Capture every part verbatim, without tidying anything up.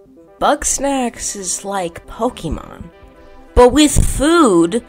Bugsnax is like Pokemon, but with food.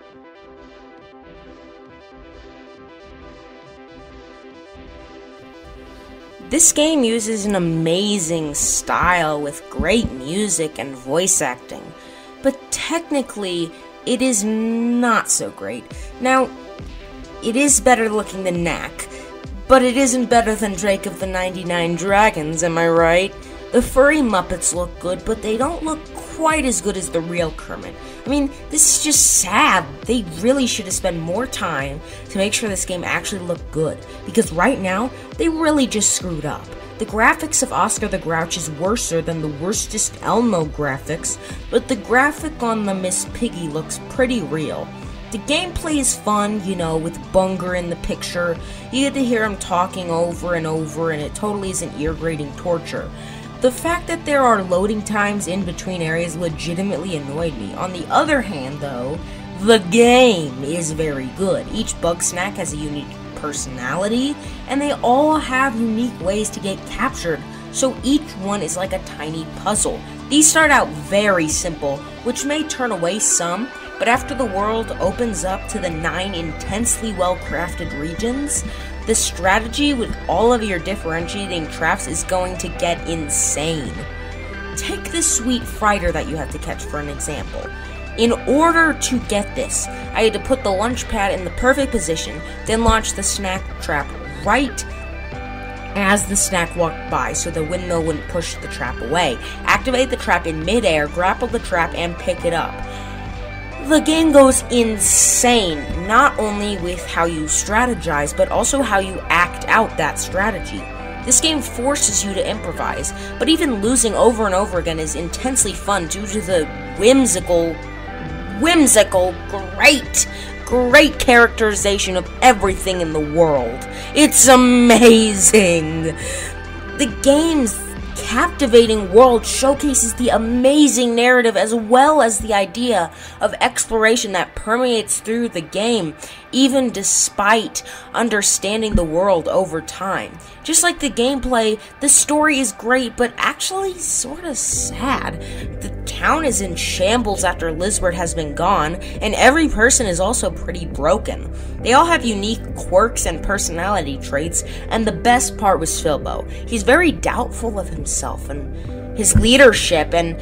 This game uses an amazing style with great music and voice acting, but technically, it is not so great. Now, it is better looking than Knack, but it isn't better than Drake of the ninety-nine Dragons, am I right? The furry Muppets look good, but they don't look quite as good as the real Kermit. I mean, this is just sad. They really should have spent more time to make sure this game actually looked good, because right now, they really just screwed up. The graphics of Oscar the Grouch is worser than the worstest Elmo graphics, but the graphic on the Miss Piggy looks pretty real. The gameplay is fun, you know, with Bunger in the picture. You get to hear him talking over and over, and it totally isn't ear-grating torture. The fact that there are loading times in between areas legitimately annoyed me. On the other hand, though, the game is very good. Each Bugsnax has a unique personality, and they all have unique ways to get captured, so each one is like a tiny puzzle. These start out very simple, which may turn away some, but after the world opens up to the nine intensely well-crafted regions, the strategy with all of your differentiating traps is going to get insane. Take this sweet fighter that you have to catch for an example. In order to get this, I had to put the launch pad in the perfect position, then launch the snack trap right as the snack walked by so the windmill wouldn't push the trap away. Activate the trap in midair, grapple the trap, and pick it up. The game goes insane, not only with how you strategize, but also how you act out that strategy. This game forces you to improvise, but even losing over and over again is intensely fun due to the whimsical, whimsical, great, great characterization of everything in the world. It's amazing! The game's captivating world showcases the amazing narrative as well as the idea of exploration that permeates through the game, even despite understanding the world over time. Just like the gameplay, the story is great, but actually sorta sad. The town is in shambles after Lizbert has been gone, and every person is also pretty broken. They all have unique quirks and personality traits, and the best part was Filbo. He's very doubtful of himself and his leadership, and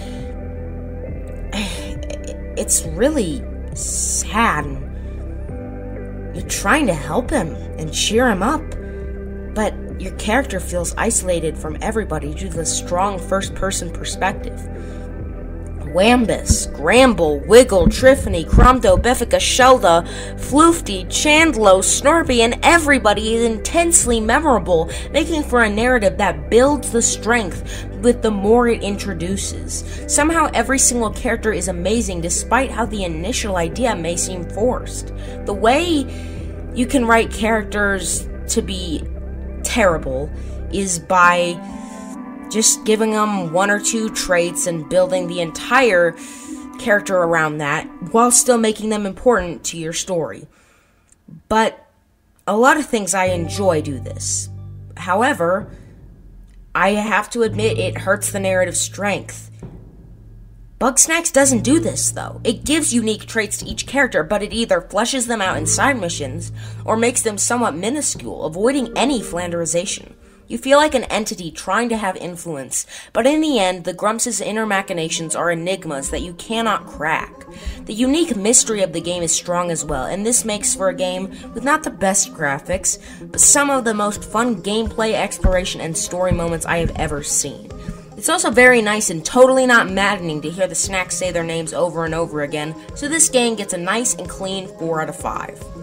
it's really sad. You're trying to help him and cheer him up, but your character feels isolated from everybody due to the strong first-person perspective. Wambus, Gramble, Wiggle, Triffany, Cromdo, Beffica, Shelda, Floofty, Chandlo, Snorpy, and everybody is intensely memorable, making for a narrative that builds the strength with the more it introduces. Somehow every single character is amazing despite how the initial idea may seem forced. The way you can write characters to be terrible is by just giving them one or two traits and building the entire character around that while still making them important to your story. But a lot of things I enjoy do this. However, I have to admit it hurts the narrative strength. Bugsnax doesn't do this, though. It gives unique traits to each character, but it either fleshes them out in side missions or makes them somewhat minuscule, avoiding any flanderization. You feel like an entity trying to have influence, but in the end, the Grumps' inner machinations are enigmas that you cannot crack. The unique mystery of the game is strong as well, and this makes for a game with not the best graphics, but some of the most fun gameplay, exploration, and story moments I have ever seen. It's also very nice and totally not maddening to hear the snacks say their names over and over again, so this game gets a nice and clean four out of five.